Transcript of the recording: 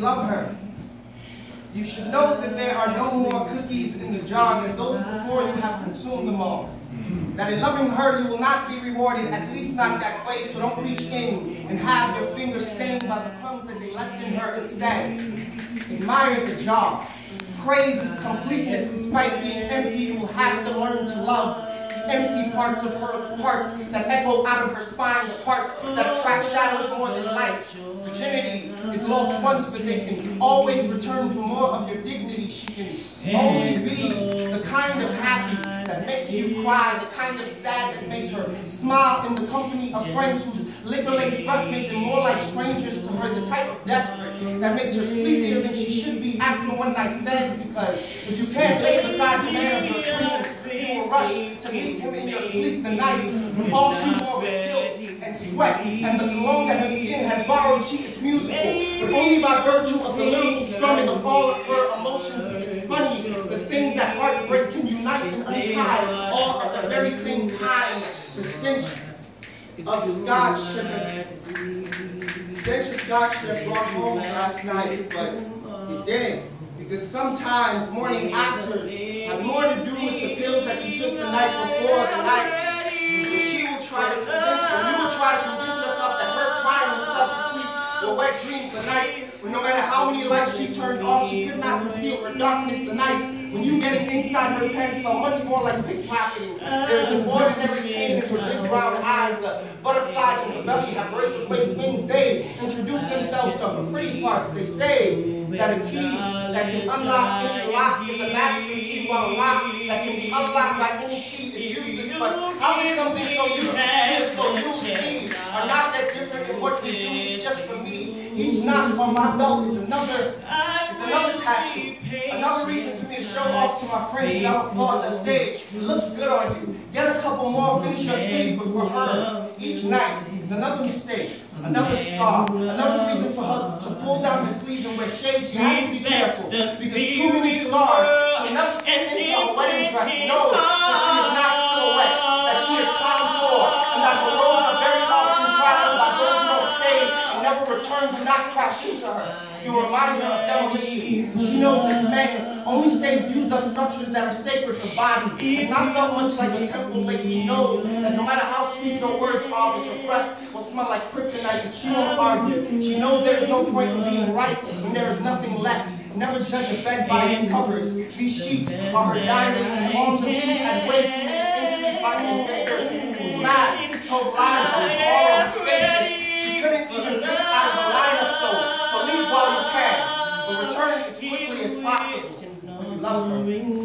love her, you should know that there are no more cookies in the jar than those before you have consumed them all. That in loving her, you will not be rewarded, at least not that way, so don't reach in and have your fingers stained by the crumbs that they left in her instead. Admire the jar. Praise its completeness despite being empty. You will have to learn to love empty parts of her, parts that echo out of her spine, the parts that attract shadows more than light. Virginity is lost once, but they can always return for more of your dignity. She can only be the kind of happy that makes you cry, the kind of sad that makes her smile in the company of friends whose liquor-laced breath make them more like strangers to her, the type of desperate that makes her sleepier than she should be after one-night stands, because if you can't lay beside the man of your dreams, you will rush to meet him in your sleep the nights when all she wore was guilt and sweat, and the cologne that her skin had borrowed. She is musical, but only by virtue of the lyrical strumming of all of her emotions. It's funny, the things that heartbreak can unite and untie, all at the very same time. The stench of scotch should have brought home last night, but it didn't. Because sometimes morning afters have more to do with the pills that you took the night before the night. And she will try to convince, or you will try to convince yourself that her crying herself to sleep were wet dreams the nights when no matter how many lights she turned off, she could not conceal her darkness the nights when you getting inside her pants felt much more like pickpocketing. There is an ordinary pain in her big brown eyes. The butterflies in her belly have razor blade wings. They introduce themselves to her pretty parts. They say that a key that can unlock any lock is a master key, while a lock that can be unlocked by any key is useless. But how is something so useless and so used to me are not that different in what we do? It's just for me. Each notch on my belt is another tattoo. Another reason for me to show off to my friends that I applaud that say, it looks good on you. Get a couple more, finish your sleeve, but for her, each night is another mistake, another scar, another reason for her to pull down her sleeves and wear shades. She has to be careful, because too many scars, she'll never fit into her wedding dress. Know that she is not silhouette, that she is contour, and that the roads are very often traveled by those who don't stay and never return, do not crash into her. You remind her of demolition. She knows that men only save used up structures that are sacred. Her body has not felt much like a temple lately. Knows that no matter how sweet your words are, that your breath will smell like kryptonite, but she won't argue. She knows there is no point in being right when there is nothing left. Never judge a bed by its covers. These sheets are her diary, and all the sheets had way too many entries by the inventors whose masks told lies about all of his faces. She couldn't even get out of the lineup, so leave while you can, but return as quickly as possible when you love her.